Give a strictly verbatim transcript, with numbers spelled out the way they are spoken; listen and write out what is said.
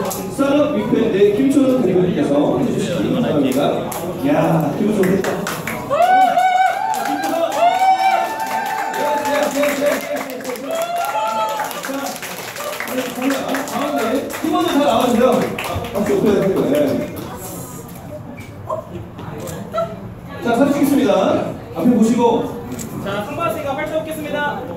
스타트업 위크엔드 김초롱 대표님께서 해주시기 바랍니다. 이야, 기분 좋겠다. 가운데 팀원들 다 나와주세요. 박수 높여야 되고요. 네. 자, 사진 찍겠습니다. 앞에 보시고. 자, 상반씨가 활동 없겠습니다.